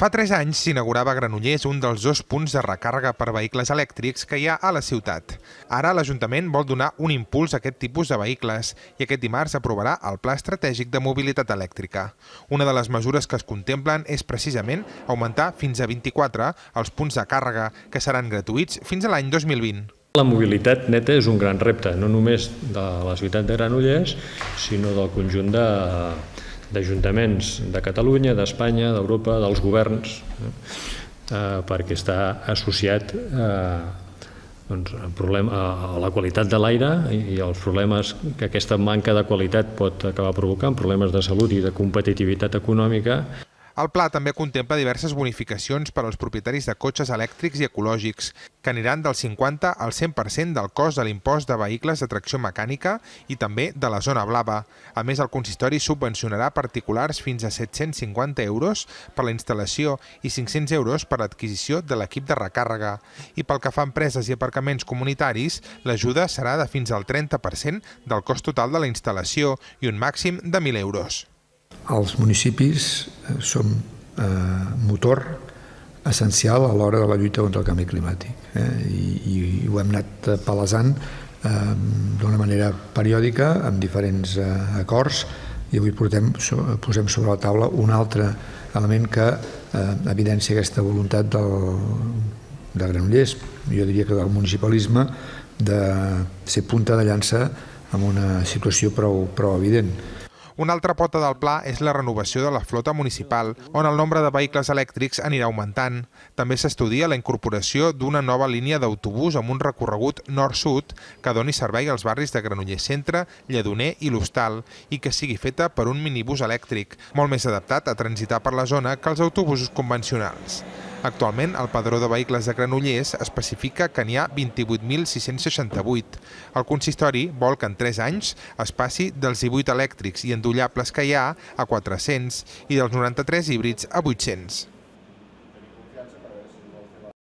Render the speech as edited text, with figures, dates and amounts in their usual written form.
Fa 3 anys s'inaugurava a Granollers un dels 2 punts de recàrrega per vehicles elèctrics que hi ha a la ciutat. Ara l'Ajuntament vol donar un impuls a aquest tipus de vehicles i aquest dimarts aprovarà el Pla Estratègic de Mobilitat Elèctrica. Una de les mesures que es contemplen és precisament augmentar fins a 24 els punts de càrrega, que seran gratuïts fins a l'any 2020. La mobilitat neta és un gran repte, no només de la ciutat de Granollers, sinó del conjunt d'ajuntaments de Catalunya, d'Espanya, d'Europa, dels governs, perquè està associat a la qualitat de l'aire i als problemes que aquesta manca de qualitat pot acabar provocant, problemes de salut i de competitivitat econòmica. El pla també contempla diverses bonificacions per als propietaris de cotxes elèctrics i ecològics, que aniran del 50 al 100% del cost de l'impost de vehicles de tracció mecànica i també de la zona blava. A més, el consistori subvencionarà particulars fins a 750 euros per la instal·lació i 500 euros per l'adquisició de l'equip de recàrrega. I pel que fa a empreses i aparcaments comunitaris, l'ajuda serà de fins al 30% del cost total de la instal·lació i un màxim de 1.000 euros. Els municipis són motor essencial a l'hora de la lluita contra el canvi climàtic i ho hem anat palesant d'una manera periòdica amb diferents acords i avui posem sobre la taula un altre element que evidencia aquesta voluntat de Granollers, jo diria que del municipalisme, de ser punta de llança en una situació prou evident. Una altra pota del pla és la renovació de la flota municipal, on el nombre de vehicles elèctrics anirà augmentant. També s'estudia la incorporació d'una nova línia d'autobús amb un recorregut nord-sud que doni servei als barris de Granollers Centre, Lledoner i l'Hostal i que sigui feta per un minibús elèctric, molt més adaptat a transitar per la zona que els autobusos convencionals. Actualment, el padró de vehicles de Granollers especifica que n'hi ha 28.668. El consistori vol que en 3 anys es passi dels 18 elèctrics i endollables que hi ha a 400 i dels 93 híbrids a 800.